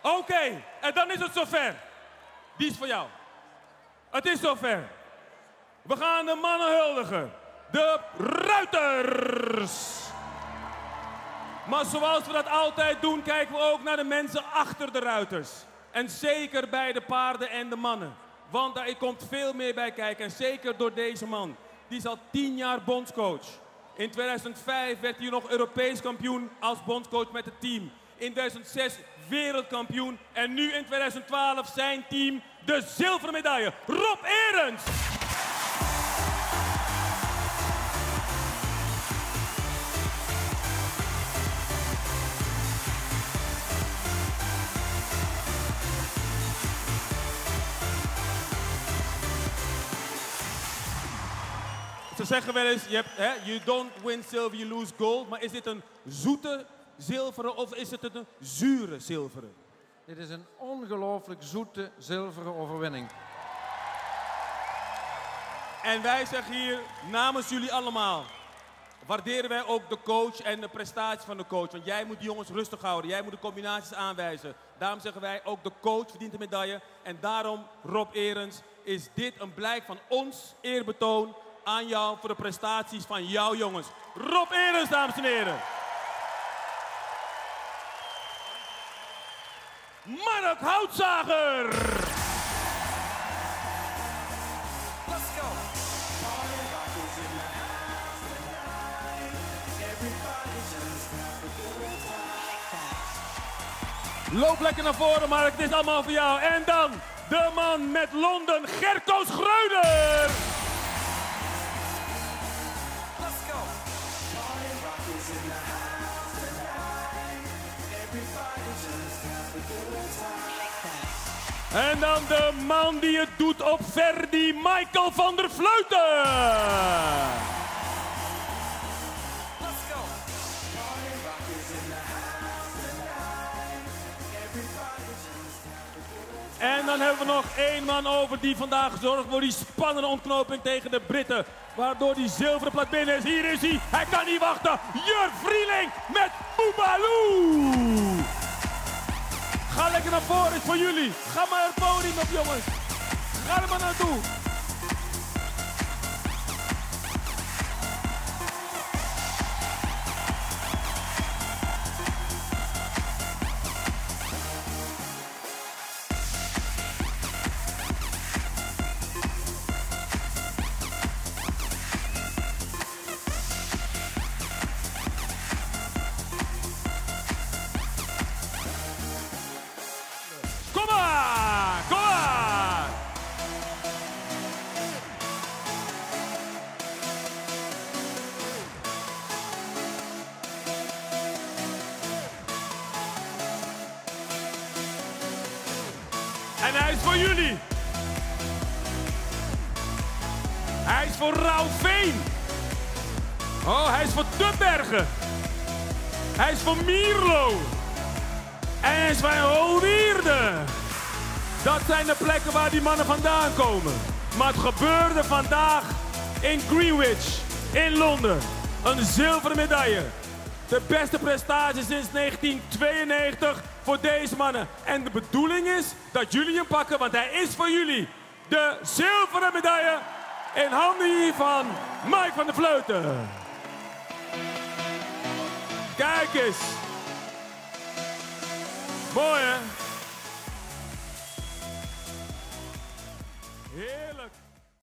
Oké, en dan is het zover. Die is voor jou. Het is zover. We gaan de mannen huldigen. De ruiters. Maar zoals we dat altijd doen, kijken we ook naar de mensen achter de ruiters. En zeker bij de paarden en de mannen. Want daar komt veel meer bij kijken. En zeker door deze man. Die is al 10 jaar bondscoach. In 2005 werd hij nog Europees kampioen als bondscoach met het team. In 2006 wereldkampioen. En nu in 2012 zijn team de zilveren medaille. Rob Arends! Ze zeggen wel eens, you don't win silver, you lose gold. Maar is dit een zoete zilveren of is het een zure zilveren? Dit is een ongelooflijk zoete zilveren overwinning. En wij zeggen hier namens jullie allemaal, waarderen wij ook de coach en de prestaties van de coach. Want jij moet die jongens rustig houden, jij moet de combinaties aanwijzen. Daarom zeggen wij, ook de coach verdient de medaille. En daarom, Rob Arends, is dit een blijk van ons eerbetoon aan jou voor de prestaties van jouw jongens. Rob Arends, dames en heren. Mark Houtzager. Let's go. Loop lekker naar voren, Mark. Het is allemaal voor jou. En dan de man met Londen, Gerco Schreuder. En dan de man die het doet op Verdi, Michael van der Vleuten. En dan hebben we nog 1 man over die vandaag zorgt voor die spannende ontknoping tegen de Britten. Waardoor die zilveren plat binnen is. Hier is hij. Hij kan niet wachten. Jur Vrieling met Boobaloo. Ga lekker naar voren, is voor jullie. Ga maar het podium op, jongens. Ga er maar naartoe. Kom maar! Kom maar! En hij is voor jullie. Hij is voor Rauwveen. Oh, hij is voor Dubbergen. Hij is voor Mierlo. En hij is van Hoogwierde. Dat zijn de plekken waar die mannen vandaan komen. Maar het gebeurde vandaag in Greenwich, in Londen. Een zilveren medaille. De beste prestatie sinds 1992 voor deze mannen. En de bedoeling is dat jullie hem pakken, want hij is voor jullie. De zilveren medaille in handen hier van Mike van der Vleuten. Kijk eens. Mooi, hè? Heerlijk.